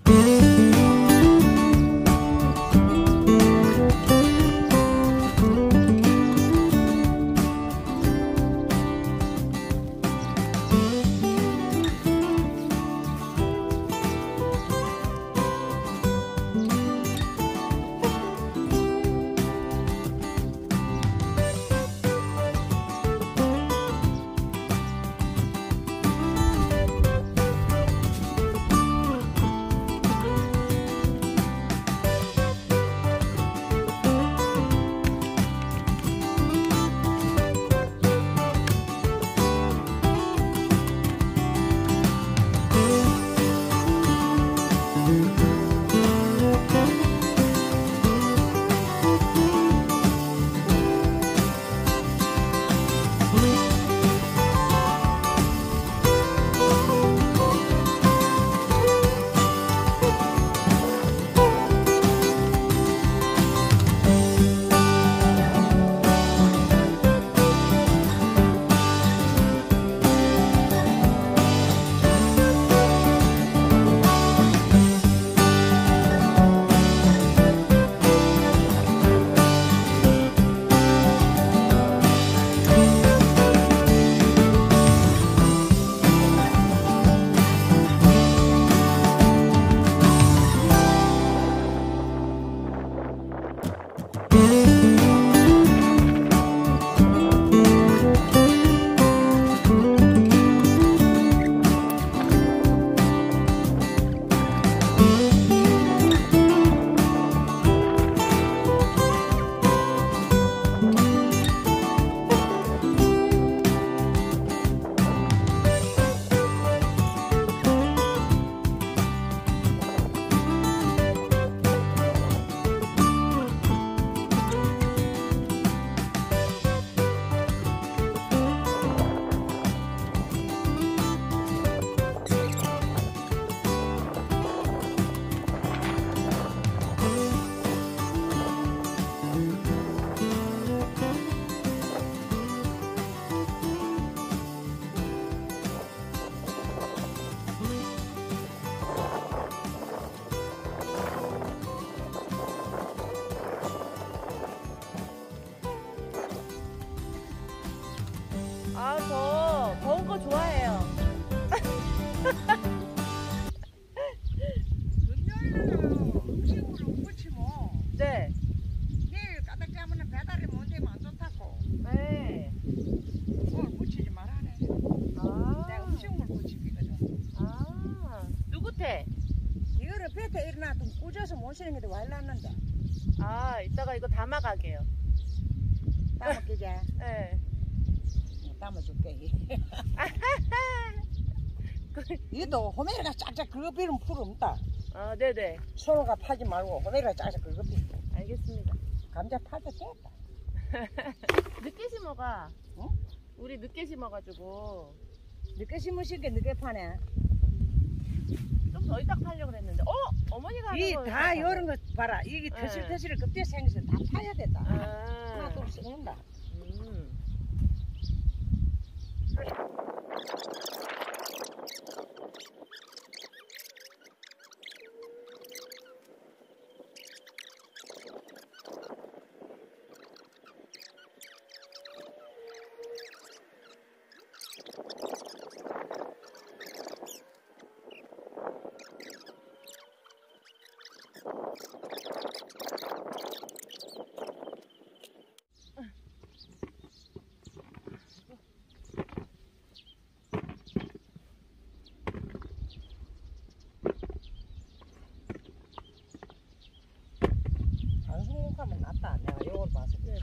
아, 저 더운 거 좋아해요. 금요일에는 음식으로 묻지 뭐. 네. 내일 까딱 잡으면 배달이 못 되면 안 좋다고. 네. 오늘 묻히지 말라네. 아. 내가 음식물 묻히기거든. 아. 누구테? 이거를 배에 일어나도 꾸져서 못 쉬는 게도 와일났는데. 아, 이따가 이거 담아가게요. 담아끼자. 네. 담아줄게. 이것도 호메라가 짝짝 긁어비는 풀 없다. 아, 네네. 서로가 파지 말고 호메라가 짝짝 긁어비. 알겠습니다. 감자 파도 됐다. 늦게 심어가. 응? 우리 늦게 심어가지고 늦게 심으신 게 늦게 파네. 좀 더 이따 팔려고 그랬는데. 어머니가 하는 거. 이다 이런 거 봐라. 이게 터실터실 급제 생겨서 다 파야 된다. 아. 하나 둘 썩는다. 방송국하면 낫다. 내가 이걸 봐서. 네.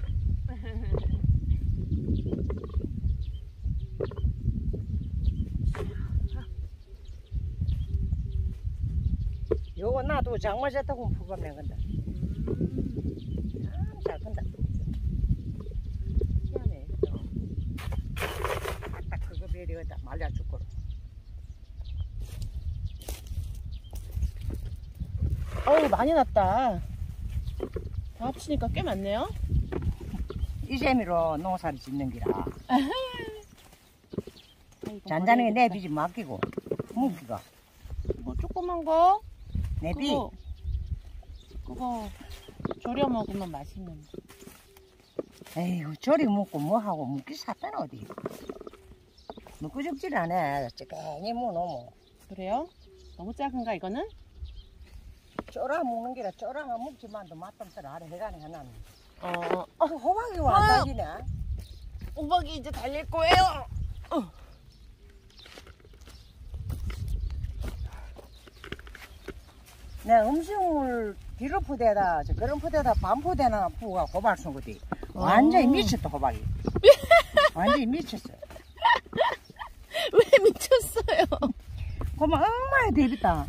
요거 놔도 장마 잤다고 부가면 건다. 참 잘 큰다. 희한해, 그죠? 딱 그거 배려다 말려줄 거로. 어우, 많이 났다. 다 합치니까 꽤 많네요. 이 재미로 농사를 짓는 기라. 아이고, 잔잔하게 버려야겠다. 내비지 맡기고. 묵기가. 뭐 조그만 거? 내비. 그거 졸여 먹으면 맛있는데. 에이구 저리 먹고 뭐하고 먹기 샀다나 어디. 먹고 죽질 않아. 찌개니 뭐노모. 그래요? 너무 작은가 이거는? 쫄아 먹는 게라 쫄아 먹지만도 맛없더라. 아래 해가네 하나는. 어. 그 호박이 와 달리네. 호박이 이제 달릴 거예요. 내 음식물 뒤로 포대다 그런 포대다 반 포대나 부가 호박 쓴 거지. 완전히 미쳤다 호박이. 완전히 미쳤어. 왜 미쳤어요? 호박 얼마나 대비다.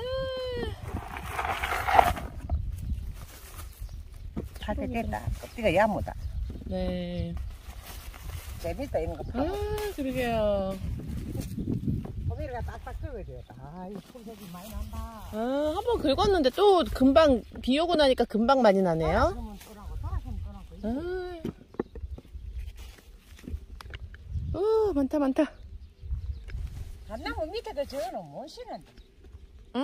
탈때 됐다. 껍데기가 야무다. 네. 재밌다 이런 거. 그러게요. 호미가 딱딱 긁어야 되겠다. 이 손색이 많이 난다. 한번 긁었는데 또 금방 비 오고 나니까 금방 많이 나네요. 그러면 떠나고 돌아서면 떠나고. 많다 많다. 한나무 밑에도 저거는 못 쉬는데. 응?